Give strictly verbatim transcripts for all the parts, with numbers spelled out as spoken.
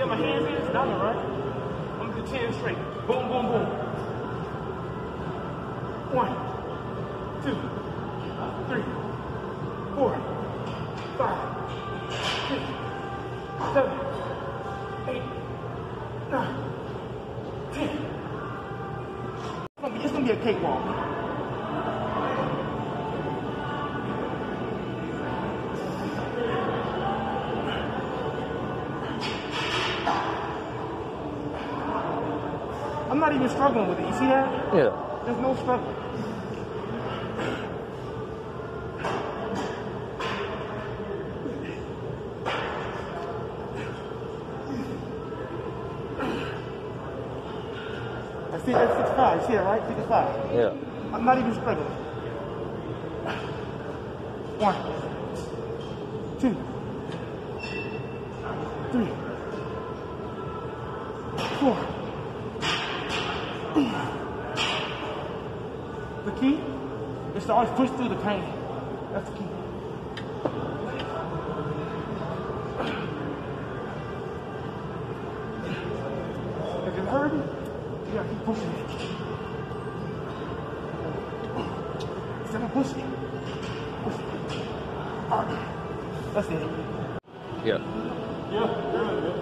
got my hands in, it's dollar, right? I'm gonna do ten straight. Boom, boom, boom. One, two, three, four, five, six, seven, eight, nine, ten. It's gonna be, it's gonna be a cakewalk. I'm not even struggling with it. You see that? Yeah. There's no struggle. I see that's six five. You see that, right? six five. Yeah. I'm not even struggling. One, two, three, four. The key is to always push through the pain. That's the key. If it's hurting, you gotta keep pushing it. Instead of pushing, push it. All right. That's it. Yeah. Yeah, really good.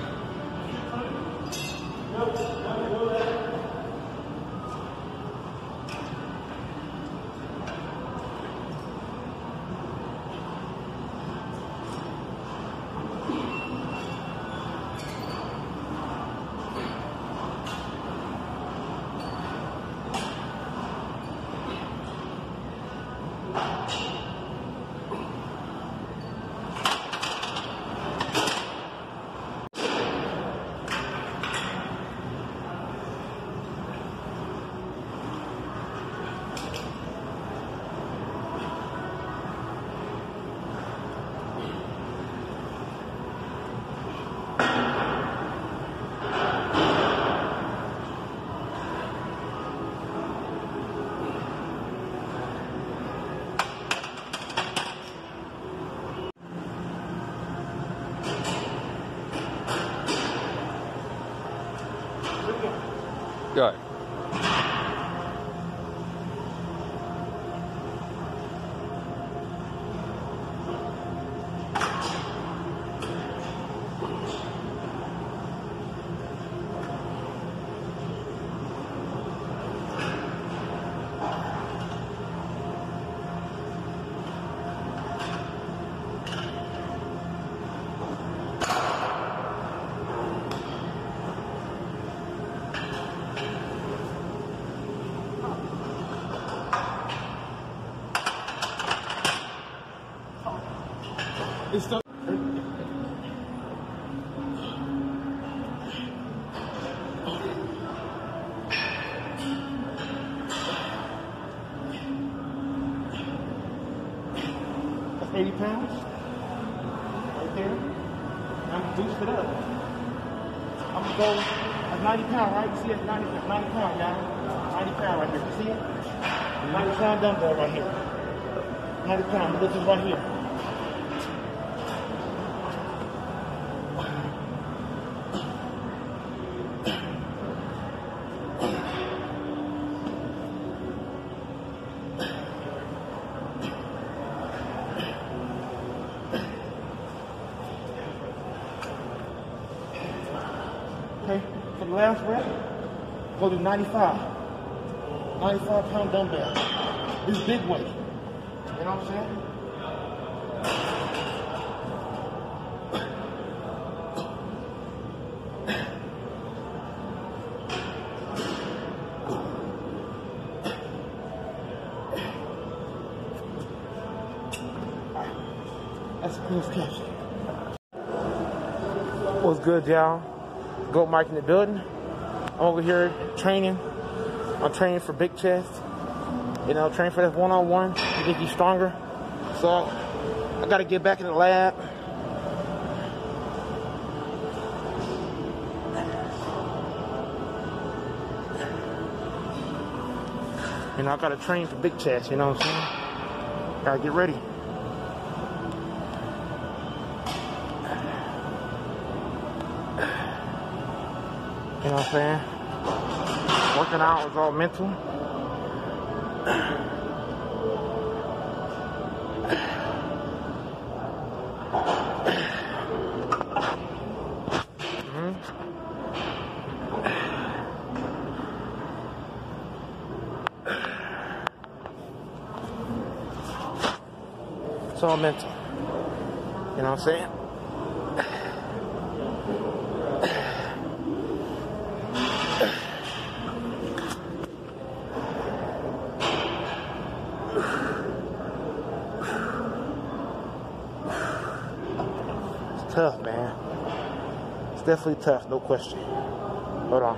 Go ahead. It's the That's eighty pounds. Right there. I'm gonna boost it up. I'm gonna go at ninety pounds, right? You see it? ninety, ninety pounds, y'all. ninety pounds right here. You see it? ninety pound dumbbell right here. ninety pounds. This is right here. Okay, for the last rep, go to ninety-five. ninety-five pound dumbbell. This is big weight. You know what I'm saying? That's a cool sketch. What's good, y'all? Goat Mike in the building. I'm over here training. I'm training for big chest. You know, training for that one-on-one to get you stronger. So I got to get back in the lab. You know, I got to train for big chest. You know what I'm saying? Got to get ready. You know what I'm saying? Working out was all mental. Mm-hmm. It's all mental. You know what I'm saying? It's tough, man. It's definitely tough, no question. Hold on.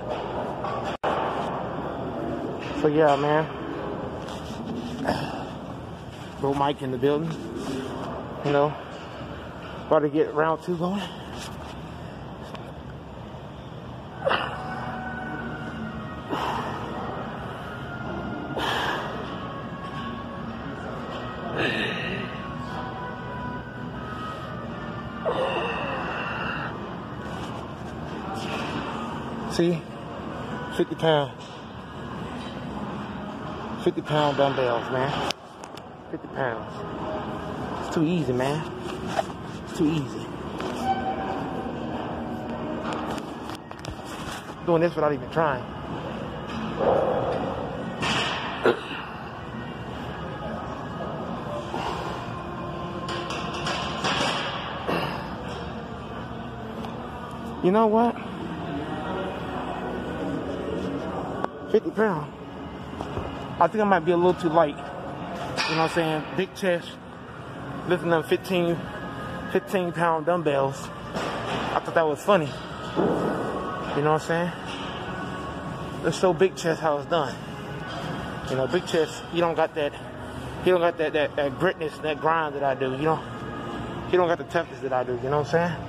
So yeah, man. Bro Mike in the building. You know, about to get round two going. See, fifty pounds, fifty pound dumbbells, man. fifty pounds. It's too easy, man. It's too easy. Doing this without even trying. You know what? fifty pounds. I think I might be a little too light. You know what I'm saying? Big chest, lifting them fifteen, fifteen pound dumbbells. I thought that was funny. You know what I'm saying? Let's show big chest how it's done. You know, big chest, he don't got that, he don't got that, that, that gritness, that grind that I do. You know, he don't got the toughness that I do. You know what I'm saying?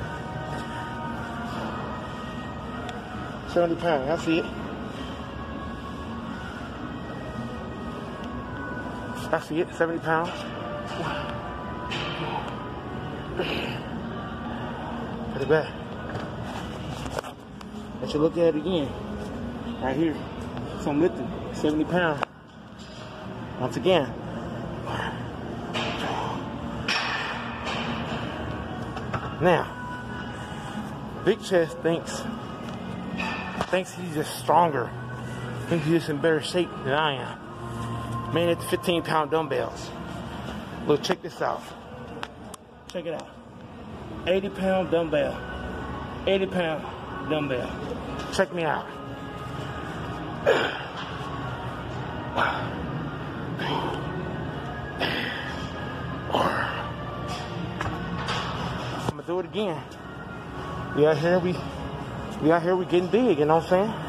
seventy pounds, I see it. I see it, seventy pounds. Put it back. Let's look at it again. Right here. So I'm lifting seventy pounds. Once again. Now, big chest thinks thinks he's just stronger. Thinks he's just in better shape than I am. Man, it's fifteen pound dumbbells. Look, check this out. Check it out. eighty pound dumbbell. eighty pound dumbbell. Check me out. I'm gonna do it again. We out here, we we out here, we getting big, you know what I'm saying?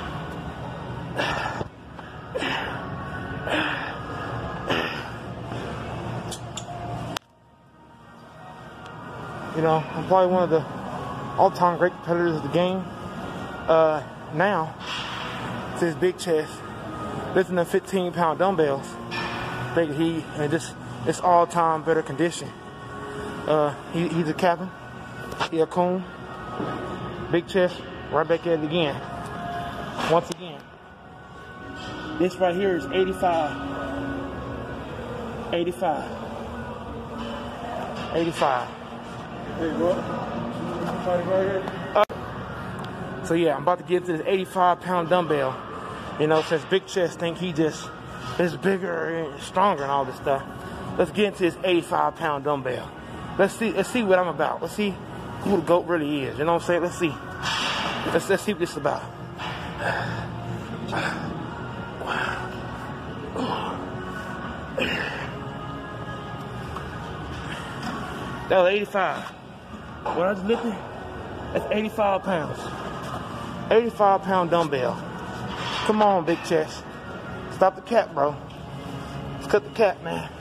You know, I'm probably one of the all-time great competitors of the game. Uh, now, it's his big chest, lifting the fifteen pound dumbbells. Big he, and just it's all-time better condition. Uh, he, he's a captain. He a coon. Big chest, right back at it again. Once again. This right here is eighty-five. eighty-five. eighty-five. Hey, bro. Right here. Uh, so yeah, I'm about to get into this eighty-five pound dumbbell. You know, since big chest think he just is bigger and stronger and all this stuff. Let's get into this eighty-five pound dumbbell. Let's see. Let's see what I'm about. Let's see who the GOAT really is. You know what I'm saying? Let's see. Let's let's see what this is about. That was eighty-five. What I just lifted, that's eighty-five pounds. eighty-five pound dumbbell. Come on, big chest. Stop the cap, bro. Let's cut the cap, man.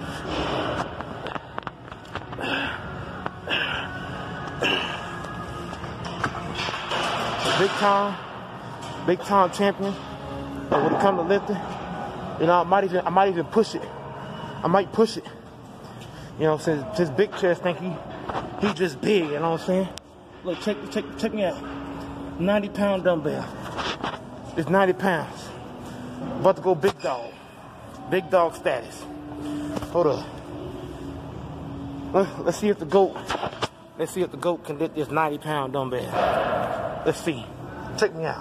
Big time, big time champion. But when it comes to lifting, you know, I might even, I might even push it. I might push it. You know, since his big chest think he, he just big. You know what I'm saying? look, check, check, check me out. ninety pound dumbbell. It's ninety pounds. About to go big dog. Big dog status. Hold up. Let's see if the goat, let's see if the goat can lift this ninety pound dumbbell. Let's see. Check me out.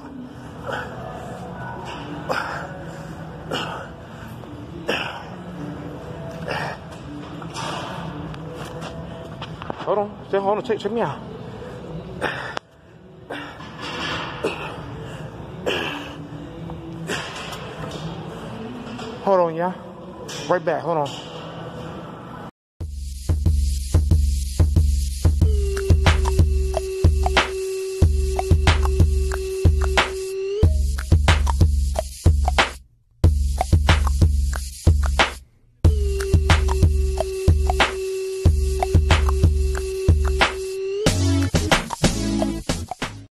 Hold on, hold on, check, check me out. Hold on, y'all. Right back, hold on.